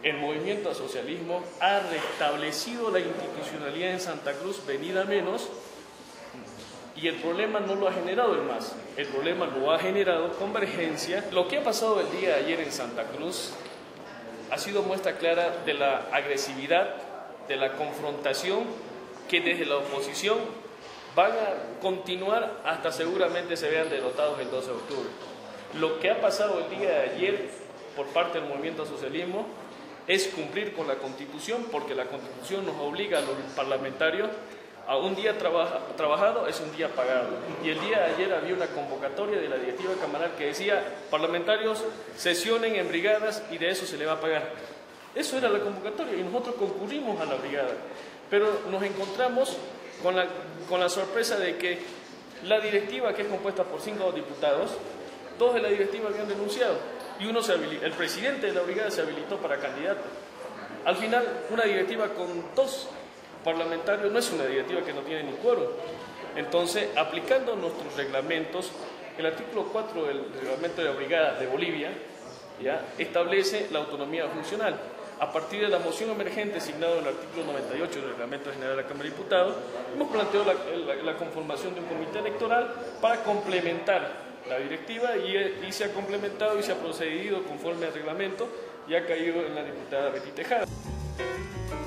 el movimiento al socialismo ha restablecido la institucionalidad en Santa Cruz, venida menos, y el problema no lo ha generado el MAS, el problema lo ha generado Convergencia. Lo que ha pasado el día de ayer en Santa Cruz ha sido muestra clara de la agresividad, de la confrontación que desde la oposición van a continuar hasta seguramente se vean derrotados el 12 de octubre. Lo que ha pasado el día de ayer por parte del movimiento al socialismo es cumplir con la Constitución, porque la Constitución nos obliga a los parlamentarios a un día trabajado es un día pagado. Y el día de ayer había una convocatoria de la directiva camaral que decía: parlamentarios sesionen en brigadas y de eso se le va a pagar. Eso era la convocatoria y nosotros concurrimos a la brigada. Pero nos encontramos con la sorpresa de que la directiva, que es compuesta por 5 diputados, 2 de la directiva habían denunciado y el presidente de la brigada se habilitó para candidato. Al final, una directiva con 2 parlamentarios no es una directiva que no tiene ni quórum. Entonces, aplicando nuestros reglamentos, el artículo 4 del reglamento de la brigada de Bolivia ya establece la autonomía funcional. A partir de la moción emergente asignada al artículo 98 del reglamento general de la Cámara de Diputados, hemos planteado la conformación de un comité electoral para complementar la directiva y se ha complementado y se ha procedido conforme al reglamento y ha caído en la diputada Betty Tejada.